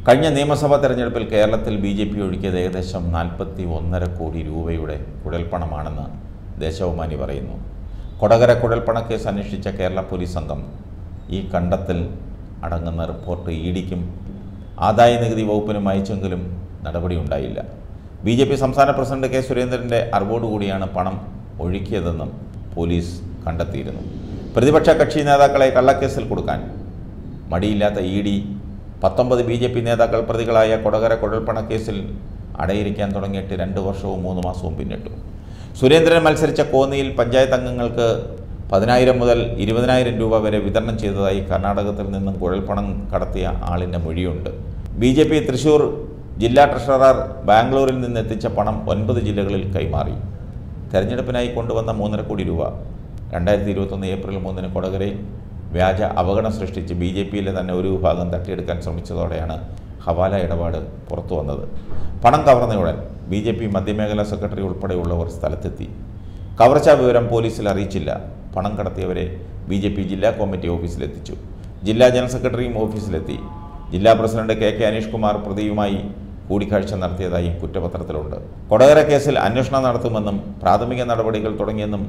കഴിഞ്ഞ നിയമസഭാ തെരഞ്ഞെടുപ്പിൽ കേരളത്തിൽ ബി.ജെ.പി. ഒഴുക്കിയത് ഏകദേശം 41.5 കോടി രൂപയുടെ കുഴൽപ്പണമാണെന്ന് ദേശാഭിമാനി പറയുന്നു. കൊടകര കുഴൽപ്പണ കേസ് അന്വേഷിച്ച കേരള പോലീസ് സംഘം ഈ കണ്ടെത്തൽ അടങ്ങുന്ന റിപ്പോർട്ട് ഇഡിക്കും ആദായനികുതി വകുപ്പിനും അയച്ചെങ്കിലും നടപടിയുണ്ടായില്ല. ബി.ജെ.പി. സംസ്ഥാന പ്രസിഡന്റ് കെ സുരേന്ദ്രൻ്റെ അറിവോടുകൂടിയാണ് പണം ഒഴുക്കിയതെന്നും പോലീസ് കണ്ടെത്തിയിരുന്നു. പ്രതിപക്ഷ കക്ഷി നേതാക്കളെ കള്ളക്കേസിൽ കൊടുക്കാൻ മടിയില്ലാത്ത ഇഡി 19 ബി.ജെ.പി. നേതാക്കൾ പ്രതികളായ കൊടകര കുഴൽപ്പണ കേസിൽ അടയിരിക്കാൻ തുടങ്ങിയിട്ട് 2 വർഷവും 3 മാസവും പിന്നിട്ടു. സുരേന്ദ്രൻ മത്സരിച്ച കോന്നിയിൽ പഞ്ചായത്ത് അംഗങ്ങൾക്ക് 10,000 മുതൽ 20,000 രൂപ വരെ വിതരണം ചെയ്തതായി കർണാടകത്തിൽ നിന്നും കുഴൽപ്പണം കടത്തിയ ആളിൻ്റെ മൊഴിയുണ്ട്. ബി.ജെ.പി. തൃശൂർ ജില്ലാ ട്രഷറർ ബാംഗ്ലൂരിൽ നിന്ന് എത്തിച്ച പണം 9 ജില്ലകളിൽ കൈമാറി. തെരഞ്ഞെടുപ്പിനായി കൊണ്ടുവന്ന 3.5 കോടി രൂപ 2021 ഏപ്രിൽ 3 കൊടകരയിൽ വ്യാജ അപകടം സൃഷ്ടിച്ച് ബി.ജെ.പിയിലെ തന്നെ ഒരു വിഭാഗം തട്ടിയെടുക്കാൻ ശ്രമിച്ചതോടെയാണ് ഹവാല ഇടപാട് പുറത്തു വന്നത്. പണം കവർന്നയുടൻ ബി.ജെ.പി. മധ്യമേഖലാ സെക്രട്ടറി ഉൾപ്പെടെയുള്ളവർ സ്ഥലത്തെത്തി. കവർച്ചാ വിവരം പോലീസിൽ അറിയിച്ചില്ല. പണം കടത്തിയവരെ ബി.ജെ.പി. ജില്ലാ കമ്മിറ്റി ഓഫീസിലെത്തിച്ചു. ജില്ലാ ജനറൽ സെക്രട്ടറിയും ഓഫീസിലെത്തി. ജില്ലാ പ്രസിഡന്റ് കെ അനീഷ് കുമാർ പ്രതിയുമായി കൂടിക്കാഴ്ച നടത്തിയതായും കുറ്റപത്രത്തിലുണ്ട്. കൊടകര കേസിൽ അന്വേഷണം നടത്തുമെന്നും പ്രാഥമിക നടപടികൾ തുടങ്ങിയെന്നും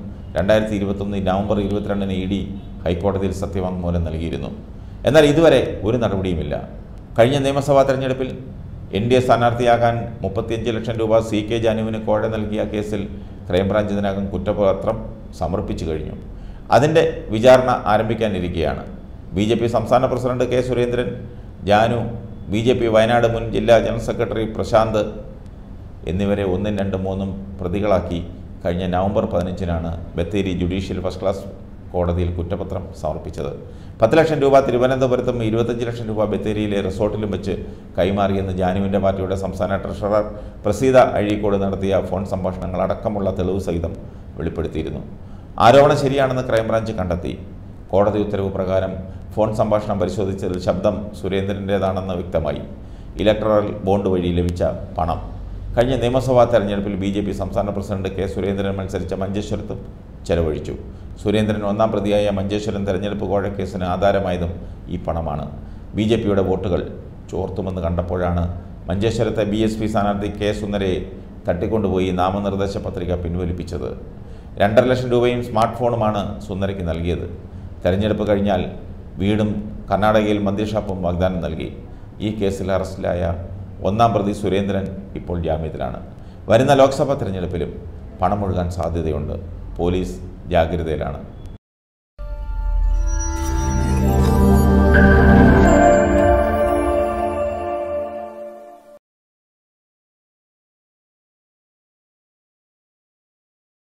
2021 നവംബർ 22 ഇഡി ഹൈക്കോടതിയിൽ സത്യവാങ്മൂലം നൽകിയിരുന്നു. എന്നാൽ ഇതുവരെ ഒരു നടപടിയുമില്ല. കഴിഞ്ഞ നിയമസഭാ തെരഞ്ഞെടുപ്പിൽ NDA സ്ഥാനാർത്ഥിയാകാൻ 35 ലക്ഷം രൂപ CK ജാനുവിന് കോഴ നൽകിയ കേസിൽ ക്രൈംബ്രാഞ്ച് ഇതിനകം കുറ്റപത്രം സമർപ്പിച്ചു കഴിഞ്ഞു. അതിൻ്റെ വിചാരണ ആരംഭിക്കാനിരിക്കുകയാണ്. ബി.ജെ.പി. സംസ്ഥാന president K Surendran, Janu, BJP. Wayanad മുൻ ജില്ലാ ജനറൽ സെക്രട്ടറി പ്രശാന്ത് എന്നിവരെ 1, 2, 3 പ്രതികളാക്കി കഴിഞ്ഞ November 15 Bathery judicial first class കോടതിയിൽ കുറ്റപത്രം സമർപ്പിച്ചത്. 10 ലക്ഷം രൂപ തിരുവനന്തപുരത്തും 25 ലക്ഷം രൂപ ബത്തേരിയിലെ റിസോർട്ടിലും വെച്ച് കൈമാറിയെന്ന് ജാനുവിൻ്റെ പാർട്ടിയുടെ സംസ്ഥാന ട്രഷറർ പ്രസീത അഴീക്കോട് നടത്തിയ ഫോൺ സംഭാഷണങ്ങൾ അടക്കമുള്ള തെളിവ് സഹിതം വെളിപ്പെടുത്തിയിരുന്നു. ആരോപണം ശരിയാണെന്ന് ക്രൈംബ്രാഞ്ച് കണ്ടെത്തി. കോടതി ഉത്തരവ് പ്രകാരം ഫോൺ സംഭാഷണം പരിശോധിച്ചതിൽ ശബ്ദം സുരേന്ദ്രൻ്റേതാണെന്ന് വ്യക്തമായി. ഇലക്ടറൽ ബോണ്ട് വഴി ലഭിച്ച പണം കഴിഞ്ഞ നിയമസഭാ തെരഞ്ഞെടുപ്പിൽ ബി.ജെ.പി. സംസ്ഥാന പ്രസിഡന്റ് കെ സുരേന്ദ്രൻ മത്സരിച്ച മഞ്ചേശ്വരത്തും ചെലവഴിച്ചു. സുരേന്ദ്രൻ 1-ാം പ്രതിയായ മഞ്ചേശ്വരം തെരഞ്ഞെടുപ്പ് കോഴക്കേസിന് ആധാരമായതും ഈ പണമാണ്. ബി.ജെ.പിയുടെ വോട്ടുകൾ ചോർത്തുമെന്ന് കണ്ടപ്പോഴാണ് മഞ്ചേശ്വരത്തെ BSP സ്ഥാനാർത്ഥി കെ സുന്ദരയെ തട്ടിക്കൊണ്ടുപോയി നാമനിർദ്ദേശ പത്രിക പിൻവലിപ്പിച്ചത്. 2.5 ലക്ഷം രൂപയും സ്മാർട്ട് ഫോണുമാണ് സുന്ദരയ്ക്ക് നൽകിയത്. തെരഞ്ഞെടുപ്പ് കഴിഞ്ഞാൽ വീടും കർണാടകയിൽ മദ്യഷാപ്പും വാഗ്ദാനം നൽകി. ഈ കേസിൽ അറസ്റ്റിലായ 1-ാം പ്രതി സുരേന്ദ്രൻ ഇപ്പോൾ ജാമ്യത്തിലാണ്. വരുന്ന ലോക്സഭാ തെരഞ്ഞെടുപ്പിലും പണം ഒഴുകാൻ സാധ്യതയുണ്ട്. പോലീസ് ജാഗ്രതയിലാണ്.